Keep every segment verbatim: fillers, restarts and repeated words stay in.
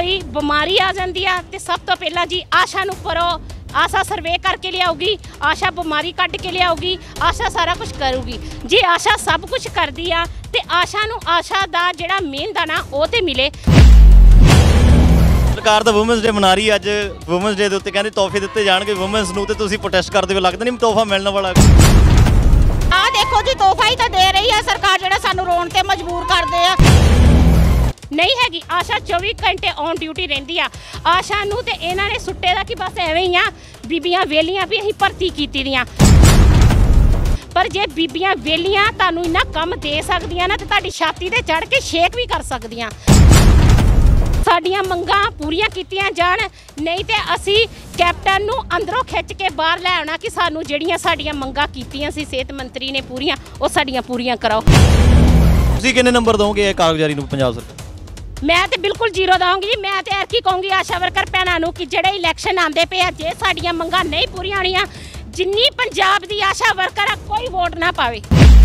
कोई बीमारी आ जाती है तो सब तो पहला जी आशा नूं करो, आशा सर्वे करके लियाऊगी, आशा बीमारी कट के लियाऊगी, आशा सारा कुछ करूगी। जे आशा सब कुछ करती आ तो आशा नूं आशा दा जिहड़ा मेन दाना वो तो मिले। सरकार तो वूमेंस डे मना रही है, अज वूमेंस डे के उत्ते कहते तोहफे दिते जाणगे वूमेंस नूं, ते तुसीं प्रोटेस्ट करते हुए लगदा नहीं तोहफा मिलने वाला? आ देखो जी तोहफा ही तो दे रही है सरकार, जिहड़ा सानूं रोण ते मजबूर करदे आ। नहीं हैगी आशा चौबी घंटे ऑन ड्यूटी रहिंदी आ। आशा नूं ते इन्हां ने सुट्टे दा कि बस एवें ही आ, बीबियां वेलियां भी असीं भर्ती कीती दियां, पर जे बीबियां वेलियां तुहानूं इन्ना कम दे सकदियां ना ते तुहाडी छाती ते चढ़ के शेक भी कर सकदियां। साडियां मंगां पूरीआं कीतियां जाण, नहीं ते असीं कैप्टन नूं अंदरों खिच के बाहर लै आउणा कि सानूं जिहड़ियां साडियां मंगां कीतियां सी सेहत मंत्री ने पूरीआं ओह साडियां पूरीआं कराओ। तुसीं किन्ने नंबर दोगे ये कागजारी नूं पंजाब सरकार? मैं तो बिल्कुल जीरो दूंगी जी। मैं तो एरकी कहूँगी आशा वर्कर भैनों नूं कि जेडे इलैक्शन आते पे जे साडियां मंगां नहीं पूरीआं होणीआं, जिन्नी पंजाब दी आशा वर्कर कोई वोट ना पावे,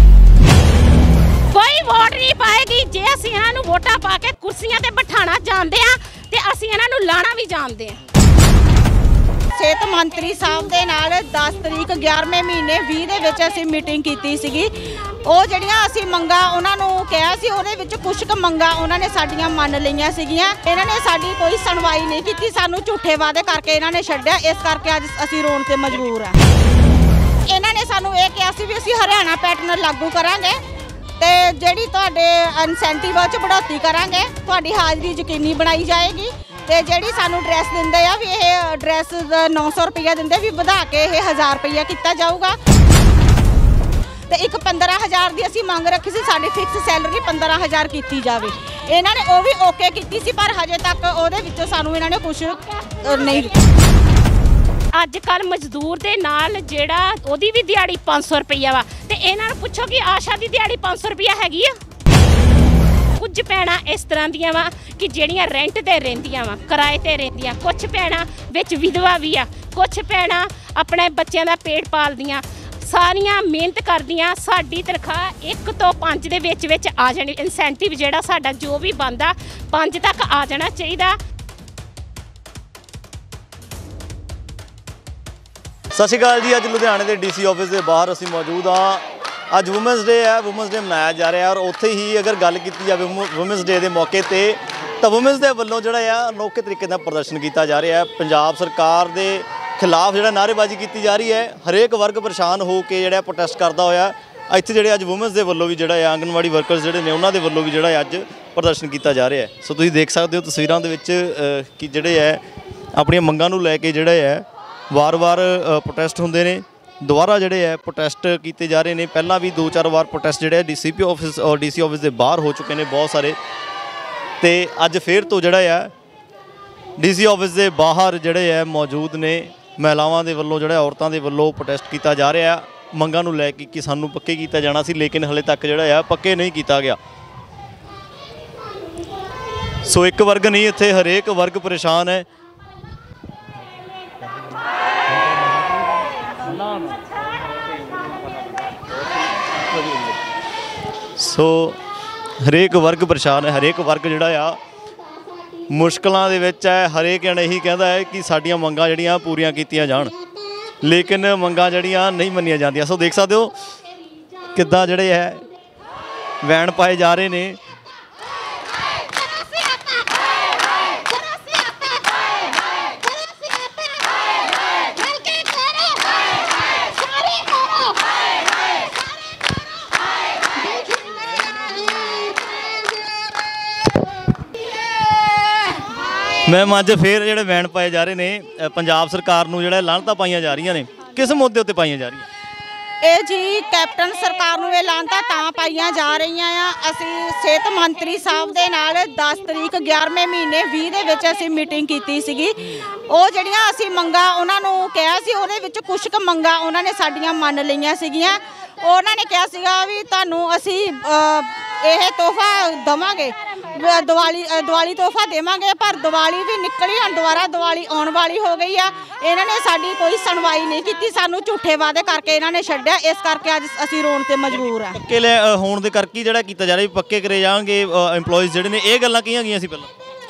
कोई वोट नहीं पाएगी। जे असीं इन्हां नूं वोटां पा के कुर्सियां ते बिठाना जानते हैं ते असीं इन्हां नूं लाना भी जानते हैं। सेहत मंत्री साहब दे नाल दस तरीक ग्यारहवें महीने बीस दे विच असीं मीटिंग कीती सीगी। ਉਹ ਜਿਹੜੀਆਂ ਅਸੀਂ ਮੰਗਾਂ ਉਹਨਾਂ ਨੂੰ ਕਿਹਾ ਸੀ, ਉਹਦੇ ਵਿੱਚ ਕੁਝ ਕੁ ਮੰਗਾਂ ਉਹਨਾਂ ਨੇ ਸਾਡੀਆਂ ਮੰਨ ਲਈਆਂ ਸੀਗੀਆਂ। ਇਹਨਾਂ ਨੇ ਸਾਡੀ ਕੋਈ ਸੁਣਵਾਈ ਨਹੀਂ ਕੀਤੀ, ਸਾਨੂੰ ਝੂਠੇ ਵਾਅਦੇ ਕਰਕੇ ਇਹਨਾਂ ਨੇ ਛੱਡਿਆ, ਇਸ ਕਰਕੇ ਅੱਜ ਅਸੀਂ ਰੋਣ ਤੇ ਮਜਬੂਰ ਆ। ਇਹਨਾਂ ਨੇ ਸਾਨੂੰ ਇਹ ਕਿਹਾ ਸੀ ਵੀ ਅਸੀਂ ਹਰਿਆਣਾ ਪੈਟਰਨ ਲਾਗੂ ਕਰਾਂਗੇ ਤੇ ਜਿਹੜੀ ਤੁਹਾਡੇ ਇਨਸੈਂਟਿਵ ਚ बढ़ोतरी ਕਰਾਂਗੇ, ਤੁਹਾਡੀ ਹਾਜ਼ਰੀ ਯਕੀਨੀ ਬਣਾਈ ਜਾਏਗੀ ਤੇ ਜਿਹੜੀ ਸਾਨੂੰ ਡਰੈਸ ਦਿੰਦੇ ਆ ਵੀ ਇਹ ਡਰੈਸ नौ सौ रुपया ਦਿੰਦੇ ਵੀ ਵਧਾ ਕੇ ਇਹ हज़ार रुपया ਕੀਤਾ ਜਾਊਗਾ। ਤੇ ਇੱਕ पंद्रह हज़ार ਦੀ ਅਸੀਂ ਮੰਗ ਰੱਖੀ ਸੀ, ਸਾਡੀ ਫਿਕਸ ਸੈਲਰੀ पंद्रह हज़ार ਕੀਤੀ ਜਾਵੇ। ਇਹਨਾਂ ਨੇ ਉਹ ਵੀ ਓਕੇ ਕੀਤੀ ਸੀ, ਪਰ ਹਜੇ ਤੱਕ ਉਹਦੇ ਵਿੱਚੋਂ ਸਾਨੂੰ ਇਹਨਾਂ ਨੇ ਕੁਝ ਨਹੀਂ ਦਿੱਤਾ। ਅੱਜ ਕੱਲ ਮਜ਼ਦੂਰ ਦੇ ਨਾਲ ਜਿਹੜਾ ਉਹਦੀ ਵੀ ਦਿਹਾੜੀ पाँच सौ रुपया ਵਾ, ਤੇ ਇਹਨਾਂ ਨੂੰ ਪੁੱਛੋ ਕਿ ਆਸ਼ਾ ਦੀ ਦਿਹਾੜੀ पाँच सौ रुपया ਹੈਗੀ ਆ? कुछ भैणां इस तरह दियां वा कि ਜਿਹੜੀਆਂ रेंट ते ਰਹਿੰਦੀਆਂ ਵਾ, किराए ते ਰਹਿੰਦੀਆਂ। कुछ भैणां विच विधवा भी आ, कुछ भैणां अपने बच्चों का पेट पालदियां, सारियां मेहनत करदियां। साडी तनख्वाह एक तो पाँच दे विच विच आ जानी, इंसेंटिव जिहड़ा साडा जो भी बनदा पाँच तक आ जाना चाहिए। सत श्री अकाल जी, अज लुधियाने के डी सी ऑफिस के बाहर असीं मौजूद हाँ। अज वूमेंस डे है, वूमेंस डे मनाया जा रहा है और उत्थे ही अगर गल की जाए वूमेंस डे के मौके पर तो वूमेंस डे वालों जो है अनोखे तरीके का प्रदर्शन किया जा रहा है। पंजाब सरकार के खिलाफ जो नारेबाजी की जा रही है, हरेक वर्ग परेशान हो के जो प्रोटेस्ट करता होया इत्थे जो अज वूमेंस डे वालों भी जो आंगनवाड़ी वर्करस जोड़े ने उन्होंने वालों भी जो अज प्रदर्शन किया जा रहा है। सो तुसीं देख सकते हो तस्वीरों के कि जोड़े है अपन मंगां नूं लैके जोड़े है वार वार प्रोटेस्ट होंदे ने, दोबारा जोड़े है प्रोटेस्ट किए जा रहे हैं। पहला भी दो चार बार प्रोटेस्ट जोड़े डी सी पी ऑफिस और डी सी ऑफिस के बाहर हो चुके हैं बहुत सारे, तो अज फिर तो जोड़ा है डी सी ऑफिस के बाहर जोड़े है मौजूद ने महिलावां दे वल्लों जोड़ा औरतां दे वल्लों प्रोटेस्ट किया जा रहा है मंगां नूं लैके कि सानूं पक्के किया जाना सी, लेकिन हले तक जोड़ा है पक्के नहीं किया गया। सो एक वर्ग नहीं, इत्थे हरेक वर्ग परेशान है। सो हरेक वर्ग परेशान है, हरेक वर्ग जोड़ा आ मुश्किलों दे विच है। हरेक जने यही कहता है कि साडियां मंगां जड़ियां पूरियां कीतियां जाण, लेकिन मंगां जड़ियां नहीं मन्नियां जांदियां। सो देख सकते हो किद्दां जड़े है वैन पाए जा रहे हैं। मैम अज फिर जो वैन पाए जा रहे हैं पंजाब सरकार नूं जिहड़ा लानतां पाईयां जा रही ने, किस मुद्दे उत्ते पाईयां जा रही? ਇਹ ਜੀ ਕੈਪਟਨ ਸਰਕਾਰ ਨੂੰ ਇਹ ਲਾਂਤਾਂ ਤਾਂ ਪਾਈਆਂ ਜਾ ਰਹੀਆਂ ਆ। ਅਸੀਂ ਸਿਹਤ ਮੰਤਰੀ ਸਾਹਿਬ ਦੇ ਨਾਲ दस ਤਰੀਕ ਗਿਆਰਹਵੇਂ ਮਹੀਨੇ ਵੀਹ ਦੇ ਵਿੱਚ ਅਸੀਂ ਮੀਟਿੰਗ ਕੀਤੀ ਸੀਗੀ। ਉਹ ਜਿਹੜੀਆਂ ਅਸੀਂ ਮੰਗਾਂ ਉਹਨਾਂ ਨੂੰ ਕਿਹਾ ਸੀ, ਉਹਦੇ ਵਿੱਚ ਕੁਝ ਕੁ ਮੰਗਾਂ ਉਹਨਾਂ ਨੇ ਸਾਡੀਆਂ ਮੰਨ ਲਈਆਂ ਸੀਗੀਆਂ। ਉਹਨਾਂ ਨੇ ਕਿਹਾ ਸੀਗਾ ਵੀ ਤੁਹਾਨੂੰ ਅਸੀਂ ਇਹ ਤੋਹਫਾ ਦੇਵਾਂਗੇ, दिवाली दिवाली तोहफा देवांगे, पर दिवाली भी निकली हम दोबारा दिवाली आने वाली हो गई आ। इन्होंने साडी कोई सुनवाई नहीं की, सानू झूठे वादे करके इन्होंने छड्डिया, इस करके अज असीं रोण ते मजबूर आ। पक्के होण दे करके जिहड़ा कीता जा रहा पक्के करे जाणगे एम्पलॉइज जिहड़े ने, ये गल्लां कहीआं गईआं सी पहलां?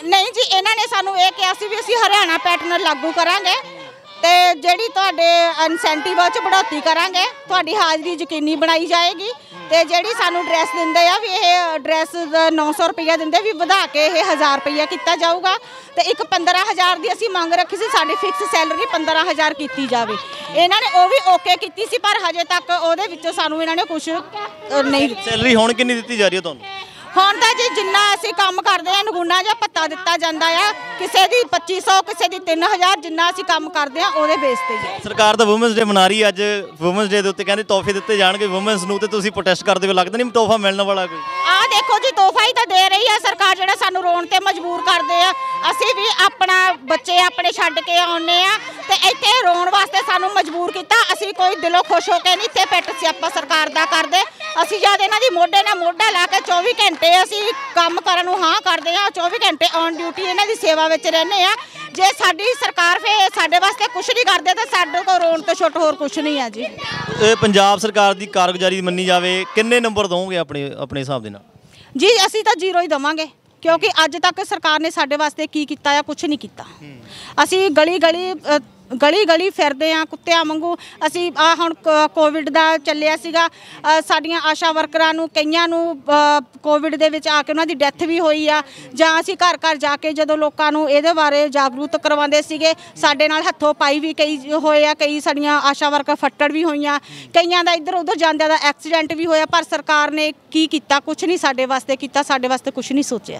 नहीं जी, इन्होंने सानू ये कहा सी भी असीं हरियाणा पैटर्न लागू करांगे ते जिहड़ी तुहाडे इनसेंटिव च बढ़ोतरी करांगे, तुहाडी हाज़री यकीनी बनाई जाएगी ते जिहड़ी सानू ड्रैस दिंदे आ भी ये ड्रैस नौ सौ रुपया दिंदे भी वधा के ये हज़ार रुपया किया जाऊगा ते एक पंद्रह हज़ार की असीं मंग रखी सी, साडी फिक्स सैलरी पंद्रह हज़ार की जावे। इन्हां ने वो भी ओके कीती सी पर हजे तक उहदे विचों सानू इन्हां ने कुछ नहीं। सैलरी हुण कितनी दित्ती जा रही है तुहानूं? ਹੁਣ ਤਾਂ ਜੀ ਜਿੰਨਾ ਅਸੀਂ ਕੰਮ ਕਰਦੇ ਆ ਨਗੂਨਾ ਜਾਂ ਭੱਤਾ ਦਿੱਤਾ ਜਾਂਦਾ ਆ, ਕਿਸੇ ਦੀ ਪੱਚੀ ਸੌ ਕਿਸੇ ਦੀ ਤਿੰਨ ਹਜ਼ਾਰ, ਜਿੰਨਾ ਅਸੀਂ ਕੰਮ ਕਰਦੇ ਆ ਉਹਦੇ ਬੇਸ ਤੇ ਹੀ। ਸਰਕਾਰ ਤਾਂ ਵੂਮਨਸ ਡੇ ਮਨਾ ਰਹੀ ਅੱਜ, ਵੂਮਨਸ ਡੇ ਦੇ ਉੱਤੇ ਕਹਿੰਦੇ ਤੋਹਫੇ ਦਿੱਤੇ ਜਾਣਗੇ ਵੂਮਨਸ ਨੂੰ, ਤੇ ਤੁਸੀਂ ਪ੍ਰੋਟੈਸਟ ਕਰਦੇ ਹੋ, ਲੱਗਦਾ ਨਹੀਂ ਤੋਹਫਾ ਮਿਲਣ ਵਾਲਾ ਕੋਈ? ਆ ਦੇਖੋ ਜੀ, ਤੋਹਫਾ ਹੀ ਤਾਂ ਦੇ ਰਹੀ ਆ ਸਰਕਾਰ, ਜਿਹੜਾ ਸਾਨੂੰ ਰੋਣ ਤੇ ਮਜਬੂਰ ਕਰਦੇ ਆ। ਅਸੀਂ ਵੀ ਆਪਣਾ ਬੱਚੇ ਆਪਣੇ ਛੱਡ ਕੇ ਆਉਂਦੇ ਆ ਤੇ ਇੱਥੇ ਰੋਣ ਵਾਸਤੇ ਸਾਨੂੰ ਮਜਬੂਰ ਕੀਤਾ। ਅਸੀਂ ਕੋਈ ਦਿਲੋਂ ਖੁਸ਼ ਹੋ ਕੇ ਨਹੀਂ ਇੱਥੇ ਪਿੱਟ ਸਿਆਪਾ ਸਰਕਾਰ ਦਾ ਕਰਦੇ। ਅਸੀਂ ਜਦ ਇਹਨਾਂ ਦੀ ਮੋਢੇ ਨਾਲ ਮੋਢਾ ਲਾ ਕੇ ਚੌਵੀ ਘੰਟੇ ਅਸੀਂ ਕੰਮ ਕਰਨ ਨੂੰ ਹਾਂ ਕਰਦੇ ਆ, ਚੌਵੀ ਘੰਟੇ ਔਨ ਡਿਊਟੀ ਇਹਨਾਂ ਦੀ ਸੇਵਾ ਵਿੱਚ ਰਹਿੰਦੇ ਆ। ਜੇ ਸਾਡੀ ਸਰਕਾਰ ਫੇ ਸਾਡੇ ਵਾਸਤੇ ਕੁਝ ਨਹੀਂ ਕਰਦੇ ਤਾਂ ਸਾਡੇ ਕੋਲ ਰੋਣ ਤੋਂ ਛੁੱਟ ਹੋਰ ਕੁਝ ਨਹੀਂ ਆ ਜੀ। ਇਹ ਪੰਜਾਬ ਸਰਕਾਰ ਦੀ ਕਾਰਗੁਜ਼ਾਰੀ ਮੰਨੀ ਜਾਵੇ, ਕਿੰਨੇ ਨੰਬਰ ਦੋਗੇ ਆਪਣੇ ਆਪਣੇ ਹਿਸਾਬ ਦੇ ਨਾਲ? ਜੀ ਅਸੀਂ ਤਾਂ ਜ਼ੀਰੋ ਹੀ ਦੇਵਾਂਗੇ, ਕਿਉਂਕਿ ਅੱਜ ਤੱਕ ਸਰਕਾਰ ਨੇ ਸਾਡੇ ਵਾਸਤੇ ਕੀ ਕੀਤਾ ਆ, ਕੁਝ ਨਹੀਂ ਕੀਤਾ। ਅਸੀਂ ਗਲੀ ਗਲੀ ਗਲੀ ਗਲੀ ਫਿਰਦੇ ਆ ਕੁੱਤਿਆਂ ਵਾਂਗੂ। ਅਸੀਂ ਆ ਹੁਣ ਕੋਵਿਡ ਦਾ ਚੱਲਿਆ ਸੀਗਾ, ਸਾਡੀਆਂ ਆਸ਼ਾ ਵਰਕਰਾਂ ਨੂੰ ਕਈਆਂ ਨੂੰ ਕੋਵਿਡ ਦੇ ਵਿੱਚ ਆ ਕੇ ਉਹਨਾਂ ਦੀ ਡੈਥ ਵੀ ਹੋਈ ਆ, ਜਾਂ ਅਸੀਂ ਘਰ ਘਰ ਜਾ ਕੇ ਜਦੋਂ ਲੋਕਾਂ ਨੂੰ ਇਹਦੇ ਬਾਰੇ ਜਾਗਰੂਕ ਕਰਵਾਉਂਦੇ ਸੀਗੇ, ਸਾਡੇ ਨਾਲ ਹੱਥੋਂ ਪਾਈ ਵੀ ਕਈ ਹੋਏ ਆ, ਕਈ ਸਾਡੀਆਂ ਆਸ਼ਾ ਵਰਕਰ ਫੱਟੜ ਵੀ ਹੋਈਆਂ, ਕਈਆਂ ਦਾ ਇੱਧਰ ਉੱਧਰ ਜਾਂਦਿਆਂ ਦਾ ਐਕਸੀਡੈਂਟ ਵੀ ਹੋਇਆ। ਪਰ ਸਰਕਾਰ ਨੇ ਕੀ ਕੀਤਾ? ਕੁਛ ਨਹੀਂ ਸਾਡੇ ਵਾਸਤੇ ਕੀਤਾ, ਸਾਡੇ ਵਾਸਤੇ ਕੁਛ ਨਹੀਂ ਸੋਚਿਆ।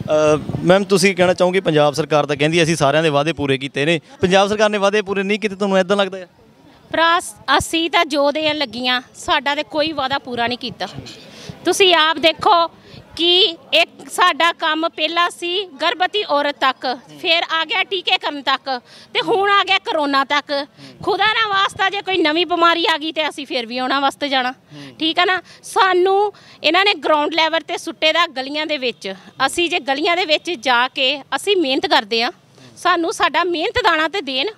ਮੈਮ ਤੁਸੀਂ ਕਹਿਣਾ ਚਾਹੋਗੇ ਪੰਜਾਬ ਸਰਕਾਰ ਤਾਂ ਕਹਿੰਦੀ ਅਸੀਂ ਸਾਰਿਆਂ ਦੇ ਵਾਅਦੇ ਪੂਰੇ ਕੀਤੇ ਨੇ, ਪੰਜਾਬ ਸਰਕਾਰ ਨੇ ਵਾਅਦੇ ਪੂਰੇ ਨਹੀਂ ਕੀਤੇ, ਤੁਹਾਨੂੰ ਇੱਦਾਂ ਲੱਗਦਾ ਹੈ? ਭਰਾ ਅਸੀਂ ਤਾਂ ਜੋ ਦੇਣ ਲੱਗੀਆਂ, ਸਾਡਾ ਤੇ ਕੋਈ ਵਾਅਦਾ ਪੂਰਾ ਨਹੀਂ ਕੀਤਾ। ਤੁਸੀਂ ਆਪ ਦੇਖੋ ਕਿ ਇੱਕ ਸਾਡਾ ਕੰਮ ਪਹਿਲਾਂ ਸੀ ਗਰਭਵਤੀ ਔਰਤ ਤੱਕ, ਫਿਰ ਆ ਗਿਆ ਟੀਕੇ ਕਰਨ ਤੱਕ, ਤੇ ਹੁਣ ਆ ਗਿਆ ਕਰੋਨਾ ਤੱਕ। ਖੁਦਾ ਨਾ ਵਾਸਤਾ ਜੇ ਕੋਈ ਨਵੀਂ ਬਿਮਾਰੀ ਆ ਗਈ ਤੇ ਅਸੀਂ ਫਿਰ ਵੀ ਉਹਨਾਂ ਵਾਸਤੇ ਜਾਣਾ, ਠੀਕ ਹੈ ਨਾ। ਸਾਨੂੰ ਇਹਨਾਂ ਨੇ ਗਰਾਊਂਡ ਲੈਵਲ 'ਤੇ ਸੁੱਟੇ ਦਾ ਗਲੀਆਂ ਦੇ ਵਿੱਚ। ਅਸੀਂ ਜੇ ਗਲੀਆਂ ਦੇ ਵਿੱਚ ਜਾ ਕੇ ਅਸੀਂ ਮਿਹਨਤ ਕਰਦੇ ਹਾਂ, ਸਾਨੂੰ ਸਾਡਾ ਮਿਹਨਤ ਦਾਣਾ ਤੇ ਦੇਣ।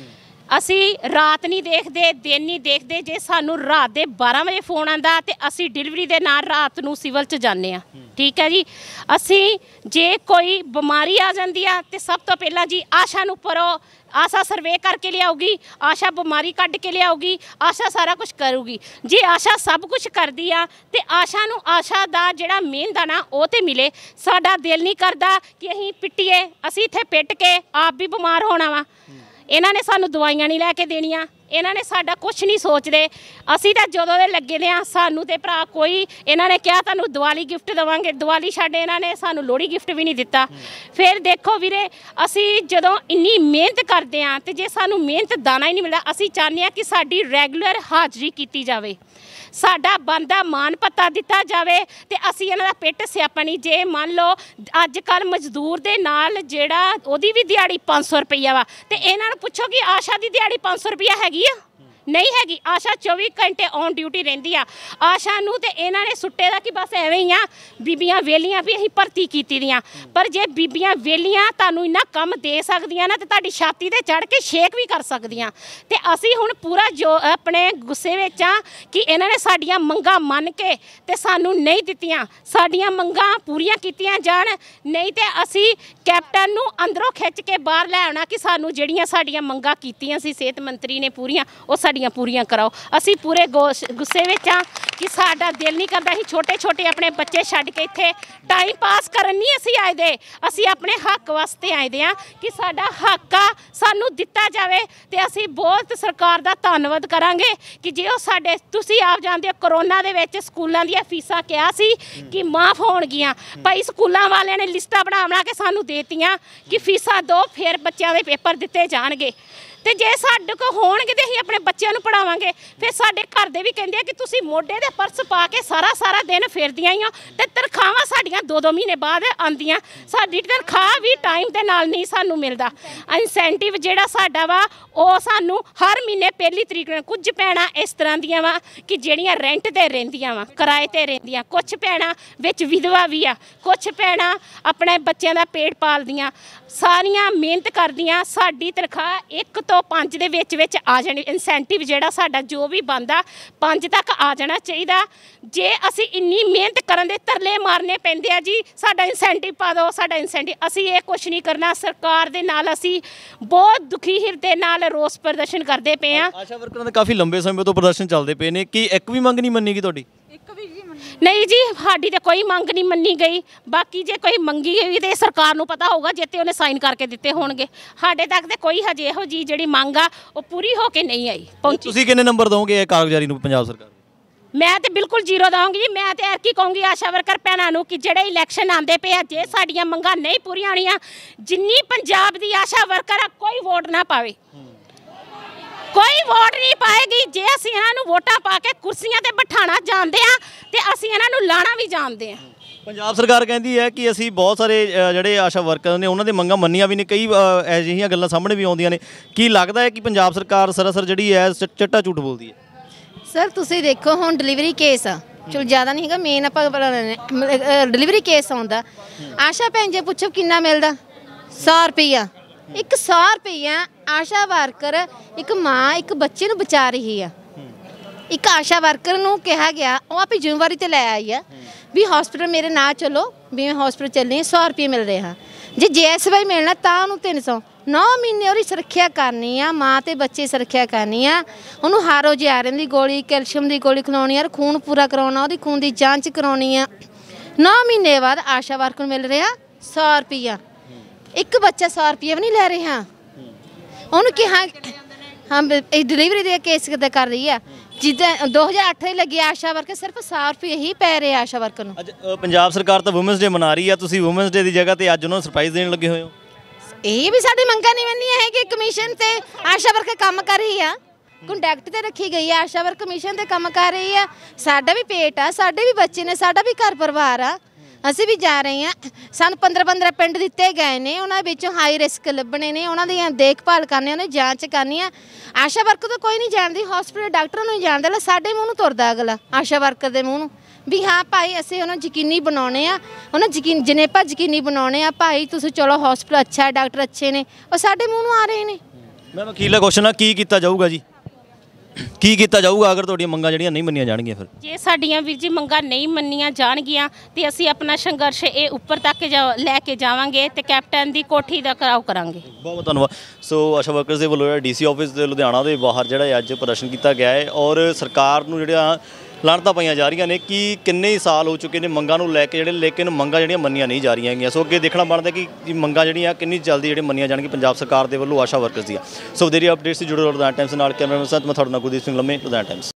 ਅਸੀਂ ਰਾਤ ਨਹੀਂ ਦੇਖਦੇ, ਦਿਨ ਨਹੀਂ ਦੇਖਦੇ। ਜੇ ਸਾਨੂੰ ਰਾਤ ਦੇ ਬਾਰਾਂ ਵਜੇ ਫੋਨ ਆਉਂਦਾ ਤੇ ਅਸੀਂ ਡਿਲੀਵਰੀ ਦੇ ਨਾਲ ਰਾਤ ਨੂੰ ਸਿਵਲ 'ਚ ਜਾਂਦੇ ਹਾਂ, ਠੀਕ ਹੈ ਜੀ। ਅਸੀਂ ਜੇ ਕੋਈ ਬਿਮਾਰੀ ਆ ਜਾਂਦੀ ਆ ਤੇ ਸਭ ਤੋਂ ਪਹਿਲਾਂ ਜੀ ਆਸ਼ਾ ਨੂੰ ਪਰੋ, ਆਸ਼ਾ ਸਰਵੇ ਕਰਕੇ ਲਿਆਊਗੀ, ਆਸ਼ਾ ਬਿਮਾਰੀ ਕੱਢ ਕੇ ਲਿਆਊਗੀ, ਆਸ਼ਾ ਸਾਰਾ ਕੁਝ ਕਰੂਗੀ। ਜੇ ਆਸ਼ਾ ਸਭ ਕੁਝ ਕਰਦੀ ਆ ਤੇ ਆਸ਼ਾ ਨੂੰ ਆਸ਼ਾ ਦਾ ਜਿਹੜਾ ਮਿਹਨਤ ਆ ਨਾ ਉਹ ਤੇ ਮਿਲੇ। ਸਾਡਾ ਦਿਲ ਨਹੀਂ ਕਰਦਾ ਕਿ ਅਸੀਂ ਪਿੱਟੀਏ, ਅਸੀਂ ਇੱਥੇ ਪਿੱਟ ਕੇ ਆਪ ਵੀ ਬਿਮਾਰ ਹੋਣਾ ਵਾ। ਇਹਨਾਂ ਨੇ ਸਾਨੂੰ ਦਵਾਈਆਂ ਨਹੀਂ ਲੈ ਕੇ ਦੇਣੀਆਂ, ਇਹਨਾਂ ਨੇ ਸਾਡਾ ਕੁਛ ਨਹੀਂ ਸੋਚਦੇ। ਅਸੀਂ ਤਾਂ ਜਦੋਂ ਦੇ ਲੱਗੇ ਦੇ ਆ, ਸਾਨੂੰ ਤੇ ਭਰਾ ਕੋਈ, ਇਹਨਾਂ ਨੇ ਕਿਹਾ ਤੁਹਾਨੂੰ ਦੀਵਾਲੀ ਗਿਫਟ ਦੇਵਾਂਗੇ, ਦੀਵਾਲੀ ਛੱਡ ਇਹਨਾਂ ਨੇ ਸਾਨੂੰ ਲੋਹੜੀ ਗਿਫਟ ਵੀ ਨਹੀਂ ਦਿੱਤਾ। ਫਿਰ ਦੇਖੋ ਵੀਰੇ, ਅਸੀਂ ਜਦੋਂ ਇੰਨੀ ਮਿਹਨਤ ਕਰਦੇ ਹਾਂ ਤੇ ਜੇ ਸਾਨੂੰ ਮਿਹਨਤ ਦਾਣਾ ਹੀ ਨਹੀਂ ਮਿਲਦਾ, ਅਸੀਂ ਚਾਹੁੰਦੇ ਹਾਂ ਕਿ ਸਾਡੀ ਰੈਗੂਲਰ ਹਾਜ਼ਰੀ ਕੀਤੀ ਜਾਵੇ, ਸਾਡਾ ਬਣਦਾ ਮਾਨ ਪੱਤਾ ਦਿੱਤਾ ਜਾਵੇ ਤੇ ਅਸੀਂ ਇਹਨਾਂ ਦਾ ਪਿੱਟ ਸਿਆਪਾ ਨਹੀਂ। ਜੇ ਮੰਨ ਲਓ ਅੱਜ ਕੱਲ੍ਹ ਮਜ਼ਦੂਰ ਦੇ ਨਾਲ ਜਿਹੜਾ ਉਹਦੀ ਵੀ ਦਿਹਾੜੀ ਪੰਜ ਸੌ ਰੁਪਈਆ ਵਾ, ਤੇ ਇਹਨਾਂ ਨੂੰ ਪੁੱਛੋ ਕਿ ਆਸ਼ਾ ਦੀ ਦਿਹਾੜੀ ਪੰਜ ਸੌ ਰੁਪਈਆ ਹੈਗੀ ਆ? ਨਹੀਂ ਹੈਗੀ। ਆਸ਼ਾ ਚੌਵੀ ਘੰਟੇ ਔਨ ਡਿਊਟੀ ਰਹਿੰਦੀ ਆ। ਆਸ਼ਾ ਨੂੰ ਤੇ ਇਹਨਾਂ ਨੇ ਸੁੱਟੇ ਦਾ ਕਿ ਬਸ ਐਵੇਂ ਹੀ ਆ, ਬੀਬੀਆਂ ਵੇਲੀਆਂ ਵੀ ਅਸੀਂ ਭਰਤੀ ਕੀਤੀ ਦੀਆਂ। ਪਰ ਜੇ ਬੀਬੀਆਂ ਵੇਲੀਆਂ ਤੁਹਾਨੂੰ ਇੰਨਾ ਕੰਮ ਦੇ ਸਕਦੀਆਂ ਨਾ ਤੇ ਤੁਹਾਡੀ ਛਾਤੀ ਤੇ ਚੜ੍ਹ ਕੇ ਸ਼ੇਕ ਵੀ ਕਰ ਸਕਦੀਆਂ। ਤੇ ਅਸੀਂ ਹੁਣ ਪੂਰਾ ਜੋ ਆਪਣੇ ਗੁੱਸੇ ਵਿੱਚ ਆ ਕਿ ਇਹਨਾਂ ਨੇ ਸਾਡੀਆਂ ਮੰਗਾਂ ਮੰਨ ਕੇ ਤੇ ਸਾਨੂੰ ਨਹੀਂ ਦਿੱਤੀਆਂ। ਸਾਡੀਆਂ ਮੰਗਾਂ ਪੂਰੀਆਂ ਕੀਤੀਆਂ ਜਾਣ, ਨਹੀਂ ਤੇ ਅਸੀਂ ਕੈਪਟਨ ਨੂੰ ਅੰਦਰੋਂ ਖਿੱਚ ਕੇ ਬਾਹਰ ਲੈ ਆਉਣਾ ਕਿ ਸਾਨੂੰ ਜਿਹੜੀਆਂ ਸਾਡੀਆਂ ਮੰਗਾਂ ਕੀਤੀਆਂ ਸੀ ਸਿਹਤ ਮੰਤਰੀ ਨੇ ਪੂਰੀਆਂ, ਉਹ ਸਾਡੀਆਂ ਪੂਰੀਆਂ ਕਰਾਓ। ਅਸੀਂ ਪੂਰੇ ਗੁੱਸੇ ਵਿੱਚ ਆ ਕਿ ਸਾਡਾ ਦਿਲ ਨਹੀਂ ਕਰਦਾ। ਅਸੀਂ ਛੋਟੇ ਛੋਟੇ ਆਪਣੇ ਬੱਚੇ ਛੱਡ ਕੇ ਇੱਥੇ ਟਾਈਮ ਪਾਸ ਕਰਨ ਨਹੀਂ ਅਸੀਂ ਆਏ ਦੇ, ਅਸੀਂ ਆਪਣੇ ਹੱਕ ਵਾਸਤੇ ਆਏ ਦੇ ਆ ਕਿ ਸਾਡਾ ਹੱਕ ਆ ਸਾਨੂੰ ਦਿੱਤਾ ਜਾਵੇ। ਤੇ ਅਸੀਂ ਬਹੁਤ ਸਰਕਾਰ ਦਾ ਧੰਨਵਾਦ ਕਰਾਂਗੇ ਕਿ ਜੇ ਉਹ ਸਾਡੇ, ਤੁਸੀਂ ਆਪ ਜਾਣਦੇ ਹੋ ਕਰੋਨਾ ਦੇ ਵਿੱਚ ਸਕੂਲਾਂ ਦੀਆਂ ਫੀਸਾਂ ਕਿਹਾ ਸੀ ਕਿ ਮਾਫ ਹੋਣਗੀਆਂ, ਭਾਈ ਸਕੂਲਾਂ ਵਾਲਿਆਂ ਨੇ ਲਿਸਟਾਂ ਬਣਾ ਬਣਾ ਕੇ ਸਾਨੂੰ ਦੇਤੀਆਂ ਕਿ ਫੀਸਾਂ ਦਿਓ ਫਿਰ ਬੱਚਿਆਂ ਦੇ ਪੇਪਰ ਦਿੱਤੇ ਜਾਣਗੇ। ਤੇ ਜੇ ਸਾਡੇ ਕੋਲ ਹੋਣਗੇ ਤੇ ਅਸੀਂ ਆਪਣੇ ਬੱਚਿਆਂ ਨੂੰ ਪੜ੍ਹਾਵਾਂਗੇ। ਫਿਰ ਸਾਡੇ ਘਰ ਦੇ ਵੀ ਕਹਿੰਦੇ ਆ ਕਿ ਤੁਸੀਂ ਮੋਢੇ ਦੇ ਪਰਸ ਪਾ ਕੇ ਸਾਰਾ ਸਾਰਾ ਦਿਨ ਫਿਰਦੀਆਂ ਹੀ ਹੋ, ਤੇ ਤਨਖਾਹਾਂ ਸਾਡੀਆਂ ਦੋ ਦੋ ਮਹੀਨੇ ਬਾਅਦ ਆਉਂਦੀਆਂ। ਸਾਡੀ ਤਨਖਾਹ ਵੀ ਟਾਈਮ ਦੇ ਨਾਲ ਨਹੀਂ ਸਾਨੂੰ ਮਿਲਦਾ। ਇਨਸੈਂਟਿਵ ਜਿਹੜਾ ਸਾਡਾ ਵਾ ਉਹ ਸਾਨੂੰ ਹਰ ਮਹੀਨੇ ਪਹਿਲੀ ਤਰੀਕ ਨੂੰ, ਕੁਝ ਭੈਣਾਂ ਇਸ ਤਰ੍ਹਾਂ ਦੀਆਂ ਵਾ ਕਿ ਜਿਹੜੀਆਂ ਰੈਂਟ 'ਤੇ ਰਹਿੰਦੀਆਂ ਵਾ, ਕਿਰਾਏ 'ਤੇ ਰਹਿੰਦੀਆਂ, ਕੁਛ ਭੈਣਾਂ ਵਿੱਚ ਵਿਧਵਾ ਵੀ ਆ, ਕੁਛ ਭੈਣਾਂ ਆਪਣੇ ਬੱਚਿਆਂ ਦਾ ਪੇਟ ਪਾਲਦੀਆਂ, ਸਾਰੀਆਂ ਮਿਹਨਤ ਕਰਦੀਆਂ। ਸਾਡੀ ਤਨਖਾਹ ਇੱਕ ਤੋਂ ਤੋਂ ਪੰਜ ਦੇ ਵਿੱਚ ਵਿੱਚ ਆ ਜਾਣੀ ਇਨਸੈਂਟਿਵ ਜਿਹੜਾ ਸਾਡਾ ਜੋ ਵੀ ਬਣਦਾ ਪੰਜ ਤੱਕ ਆ ਜਾਣਾ ਚਾਹੀਦਾ। ਜੇ ਅਸੀਂ ਇੰਨੀ ਮਿਹਨਤ ਕਰਨ ਦੇ ਤਰਲੇ ਮਾਰਨੇ ਪੈਂਦੇ ਆ ਜੀ ਸਾਡਾ ਇਨਸੈਂਟਿਵ ਪਾ ਦਿਓ ਸਾਡਾ ਇਨਸੈਂਟਿਵ, ਅਸੀਂ ਇਹ ਕੁਛ ਨਹੀਂ ਕਰਨਾ। ਸਰਕਾਰ ਦੇ ਨਾਲ ਅਸੀਂ ਬਹੁਤ ਦੁਖੀ ਹਿਰਦੇ ਨਾਲ ਰੋਸ ਪ੍ਰਦਰਸ਼ਨ ਕਰਦੇ ਪਏ ਆ। ਆਸ਼ਾ ਵਰਕਰਾਂ ਦੇ ਕਾਫੀ ਲੰਬੇ ਸਮੇਂ ਤੋਂ ਪ੍ਰਦਰਸ਼ਨ ਚੱਲਦੇ ਪਏ ਨੇ, ਕੀ ਇੱਕ ਵੀ ਮੰਗ ਨਹੀਂ ਮੰਨੀ ਗਈ ਤੁਹਾਡੀ? ਨਹੀਂ ਜੀ, ਸਾਡੀ ਤੇ ਕੋਈ ਮੰਗ ਨਹੀਂ ਮੰਨੀ ਗਈ। ਬਾਕੀ ਜੇ ਕੋਈ ਮੰਗੀ ਗਈ ਤੇ ਸਰਕਾਰ ਨੂੰ ਪਤਾ ਹੋਊਗਾ ਜਿੱਤੇ ਉਹਨੇ ਸਾਈਨ ਕਰਕੇ ਦਿੱਤੇ ਹੋਣਗੇ। ਸਾਡੇ ਤੱਕ ਤੇ ਕੋਈ ਹਜੇ ਇਹੋ ਜੀ ਜਿਹੜੀ ਮੰਗ ਆ ਉਹ ਪੂਰੀ ਹੋ ਕੇ ਨਹੀਂ ਆਈ ਪਹੁੰਚੀ। ਤੁਸੀਂ ਕਿੰਨੇ ਨੰਬਰ ਦੋਗੇ ਇਹ ਕਾਰਗੁਜ਼ਾਰੀ ਨੂੰ ਪੰਜਾਬ ਸਰਕਾਰ? ਮੈਂ ਤੇ ਬਿਲਕੁਲ ਜ਼ੀਰੋ ਦਵਾਂਗੀ ਜੀ। ਮੈਂ ਤੇ ਐਰ ਕੀ ਕਹੂੰਗੀ ਆਸ਼ਾ ਵਰਕਰ ਭੈਣਾਂ ਨੂੰ ਕਿ ਜਿਹੜੇ ਇਲੈਕਸ਼ਨ ਆਉਂਦੇ ਪਏ ਆ ਜੇ ਸਾਡੀਆਂ ਮੰਗਾਂ ਨਹੀਂ ਪੂਰੀਆਂ ਹੋਣੀਆਂ, ਜਿੰਨੀ ਪੰਜਾਬ ਦੀ ਆਸ਼ਾ ਵਰਕਰ ਆ ਕੋਈ ਵੋਟ ਨਾ ਪਾਵੇ, ਕੋਈ ਵੋਟ ਨਹੀਂ ਪਾਏਗੀ। ਜੇ ਅਸੀਂ ਇਹਨਾਂ ਨੂੰ ਵੋਟਾਂ ਪਾ ਕੇ ਕੁਰਸੀਆਂ ਤੇ ਬਿਠਾਣਾ ਜਾਣਦੇ ਆ ਤੇ ਅਸੀਂ ਇਹਨਾਂ ਨੂੰ ਲਾਣਾ ਵੀ ਜਾਣਦੇ ਆ। ਪੰਜਾਬ ਸਰਕਾਰ ਕਹਿੰਦੀ ਹੈ ਕਿ ਅਸੀਂ ਬਹੁਤ ਸਾਰੇ ਅ, ਜਿਹੜੇ ਆਸ਼ਾ ਵਰਕਰ ਨੇ ਉਹਨਾਂ ਦੇ ਮੰਗਾਂ ਮੰਨੀਆਂ ਵੀ ਨੇ, ਕਈ ਅ, ਇਹੋ ਜਿਹੀਆਂ ਗੱਲਾਂ ਸਾਹਮਣੇ ਵੀ ਆਉਂਦੀਆਂ ਨੇ। ਕੀ ਲੱਗਦਾ ਹੈ ਕਿ ਪੰਜਾਬ ਸਰਕਾਰ ਸਰਾਸਰ ਜਿਹੜੀ ਹੈ ਚ- ਚਿੱਟਾ ਝੂਠ ਬੋਲਦੀ ਹੈ? ਸਰ ਤੁਸੀਂ ਦੇਖੋ ਹੁਣ ਡਿਲੀਵਰੀ ਕੇਸ ਆ, ਚਲੋ ਜ਼ਿਆਦਾ ਨਹੀਂ ਹੈਗਾ, ਮੇਨ ਆਪਾਂ ਡਿਲੀਵਰੀ ਕੇਸ ਆਉਂਦਾ। ਆਸ਼ਾ ਭੈਣ ਜੇ ਪੁੱਛੋ ਕਿੰਨਾ ਮਿਲਦਾ, ਸੌ ਰੁਪਈਆ। ਇੱਕ ਸੌ ਰੁਪਈਆ ਆਸ਼ਾ ਵਰਕਰ ਇੱਕ ਮਾਂ ਇੱਕ ਬੱਚੇ ਨੂੰ ਬਚਾ ਰਹੀ ਆ। ਇੱਕ ਆਸ਼ਾ ਵਰਕਰ ਨੂੰ ਕਿਹਾ ਗਿਆ, ਉਹ ਆਪਣੀ ਜ਼ਿੰਮੇਵਾਰੀ ਤੇ ਲੈ ਆਈ ਆ ਵੀ ਹਸਪੀਟਲ ਮੇਰੇ ਨਾਲ ਚਲੋ, ਵੀ ਮੈਂ ਹਸਪੀਟਲ ਚੱਲਣੀ, ਸੌ ਰੁਪਏ ਮਿਲ ਰਹੇ ਹਾਂ। ਜੇ ਜੇ ਐਸ ਵਾਈ ਮਿਲਣਾ ਤਾਂ ਉਹਨੂੰ ਤਿੰਨ ਸੌ। ਨੌ ਮਹੀਨੇ ਉਹਦੀ ਸੁਰੱਖਿਆ ਕਰਨੀ ਆ, ਮਾਂ ਤੇ ਬੱਚੇ ਸੁਰੱਖਿਆ ਕਰਨੀ ਆ। ਉਹਨੂੰ ਹਰ ਰੋਜ਼ ਆਇਰਨ ਦੀ ਗੋਲੀ, ਕੈਲਸ਼ੀਅਮ ਦੀ ਗੋਲੀ ਖਿਲਾਉਣੀ ਆ, ਖੂਨ ਪੂਰਾ ਕਰਾਉਣਾ, ਉਹਦੀ ਖੂਨ ਦੀ ਜਾਂਚ ਕਰਾਉਣੀ ਆ। ਨੌ ਮਹੀਨੇ ਬਾਅਦ ਆਸ਼ਾ ਵਰਕਰ ਨੂੰ ਮਿਲ ਰਿਹਾ ਸੌ ਰੁਪਈਆ। ਇੱਕ ਬੱਚਾ ਸੌ ਰੁਪਈਆ ਵੀ ਨਹੀਂ ਲੈ ਰਿਹਾ। ਉਹਨੂੰ ਕਿਹਾ ਹਾਂ ਇਹ ਡਿਲੀਵਰੀ ਦੇ ਕੇਸ ਕਿੱਦਾਂ ਕਰ ਰਹੀ ਆ, ਜਿੱਦਾਂ ਦੋ ਹਜ਼ਾਰ ਅੱਠ ਦੇ ਲੱਗੇ ਆਸ਼ਾ ਵਰਕਰ ਸਿਰਫ ਸੌ ਰੁਪਏ ਹੀ ਪੈ ਰਹੇ ਆਸ਼ਾ ਵਰਕਰ ਨੂੰ। ਅੱਜ ਅ, ਪੰਜਾਬ ਸਰਕਾਰ ਤਾਂ ਵੂਮੈਨਸ ਡੇ ਮਨਾ ਰਹੀ ਆ, ਤੁਸੀਂ ਵੂਮੈਨਸ ਡੇ ਦੀ ਜਗ੍ਹਾ ਤੇ ਅੱਜ ਉਹਨਾਂ ਨੂੰ ਸਰਪ੍ਰਾਈਜ਼ ਦੇਣ ਲੱਗੇ ਹੋਏ ਹੋ। ਇਹ ਵੀ ਸਾਡੀ ਮੰਗਾਂ ਨਹੀਂ ਮੰਨੀਆਂ ਹੈ ਕਿ ਕਮਿਸ਼ਨ ਤੇ ਆਸ਼ਾ ਵਰਕਰ ਕੰਮ ਕਰ ਰਹੀ ਆ, ਕੰਟੈਕਟ ਤੇ ਰੱਖੀ ਗਈ ਆ, ਆਸ਼ਾ ਵਰਕਰ ਕਮਿਸ਼ਨ ਤੇ ਕੰਮ ਕਰ ਰਹੀ ਆ। ਸਾਡਾ ਵੀ ਪੇਟ ਆ, ਸਾਡੇ ਵੀ ਬੱਚੇ ਨੇ, ਸਾਡਾ ਵੀ ਘਰ ਪਰਿਵਾਰ ਆ, ਅਸੀਂ ਵੀ ਜਾ ਰਹੇ ਹਾਂ। ਸਾਨੂੰ ਪੰਦਰਾਂ ਪੰਦਰਾਂ ਪਿੰਡ ਦਿੱਤੇ ਗਏ ਨੇ, ਉਹਨਾਂ ਵਿੱਚੋਂ ਹਾਈ ਰਿਸਕ ਲੱਭਣੇ ਨੇ, ਉਹਨਾਂ ਦੀ ਦੇਖਭਾਲ ਕਰਨੀ, ਉਹਨਾਂ ਦੀ ਜਾਂਚ ਕਰਨੀ ਆ। ਆਸ਼ਾ ਵਰਕਰ ਤਾਂ ਕੋਈ ਨਹੀਂ ਜਾਣਦੀ, ਹਸਪੀਟਲ ਡਾਕਟਰ ਨੂੰ ਨਹੀਂ ਜਾਣਦਾ, ਲੈ ਸਾਡੇ ਮੂੰਹ ਨੂੰ ਤੁਰਦਾ ਅਗਲਾ ਆਸ਼ਾ ਵਰਕਰ ਦੇ ਮੂੰਹ ਨੂੰ ਵੀ ਹਾਂ ਭਾਈ ਅਸੀਂ ਉਹਨਾਂ ਯਕੀਨੀ ਬਣਾਉਣੇ ਆ, ਉਹਨਾਂ ਯਕੀਨ ਜਨੇਪਾ ਯਕੀਨੀ ਬਣਾਉਣੇ ਆ ਭਾਈ ਤੁਸੀਂ ਚਲੋ ਹਸਪੀਟਲ ਅੱਛਾ, ਡਾਕਟਰ ਅੱਛੇ ਨੇ, ਉਹ ਸਾਡੇ ਮੂੰਹ ਨੂੰ ਆ ਰਹੇ ਨੇ। ਮੈਮ ਅਖੀਰਲਾ ਕੁਐਸਚਨ ਆ, ਕੀ ਕੀਤਾ ਜਾਊਗਾ ਜੀ, ਕੀ ਕੀਤਾ ਜਾਊਗਾ ਅਗਰ ਤੁਹਾਡੀਆਂ ਮੰਗਾਂ ਜਿਹੜੀਆਂ ਨਹੀਂ ਮੰਨੀਆਂ ਜਾਣਗੀਆਂ? ਫਿਰ ਜੇ ਸਾਡੀਆਂ ਵੀਰ ਜੀ ਮੰਗਾਂ ਨਹੀਂ ਮੰਨੀਆਂ ਜਾਣਗੀਆਂ ਤੇ ਅਸੀਂ ਆਪਣਾ ਸੰਘਰਸ਼ ਇਹ ਉੱਪਰ ਤੱਕ ਜਾ- ਲੈ ਕੇ ਜਾਵਾਂਗੇ ਤੇ ਕੈਪਟਨ ਦੀ ਕੋਠੀ ਦਾ ਘਿਰਾਓ ਕਰਾਂਗੇ। ਬਹੁਤ ਬਹੁਤ ਧੰਨਵਾਦ। ਸੋ ਆਸ਼ਾ ਵਰਕਰਸ ਦੇ ਵੱਲੋਂ ਡੀਸੀ ਆਫਿਸ ਦੇ ਲੁਧਿਆਣਾ ਦੇ ਬਾਹਰ ਜਿਹੜਾ ਅੱਜ ਪ੍ਰਦਰਸ਼ਨ ਕੀਤਾ ਗਿਆ ਹੈ ਔਰ ਸਰਕਾਰ ਨੂੰ ਜਿਹੜੀਆਂ ਲਾਹਨਤਾਂ ਪਾਈਆਂ ਜਾ ਰਹੀਆਂ ਨੇ ਕਿ ਕਿੰਨੇ ਹੀ ਸਾਲ ਹੋ ਚੁੱਕੇ ਨੇ ਮੰਗਾਂ ਨੂੰ ਲੈ ਕੇ ਜਿਹੜੇ, ਲੇਕਿਨ ਮੰਗਾਂ ਜਿਹੜੀਆਂ ਮੰਨੀਆਂ ਨਹੀਂ ਜਾ ਰਹੀਆਂ ਹੈਗੀਆਂ। ਸੋ ਅੱਗੇ ਦੇਖਣਾ ਬਣਦਾ ਕਿ ਮੰਗਾਂ ਜਿਹੜੀਆਂ ਕਿੰਨੀ ਜਲਦੀ ਜਿਹੜੇ ਮੰਨੀਆਂ ਜਾਣਗੀਆਂ ਪੰਜਾਬ ਸਰਕਾਰ ਦੇ ਵੱਲੋਂ ਆਸ਼ਾ ਵਰਕਰਸ ਦੀਆਂ। ਸੋ ਦੇਰੀ ਅਪਡੇਟਸ ਜੁੜੇ ਰਹੋ ਲੁਧਿਆਣਾ ਟਾਈਮਸ ਨਾਲ। ਕੈਮਰਾਮੈਨ ਸੰਤ ਮੈਂ ਤੁਹਾਡਾ ਨਾਲ ਗੁਰਦੀਪ ਸਿੰਘ ਲੰਮੇ, ਲੁਧਿਆਣਾ ਟਾਈਮਸ।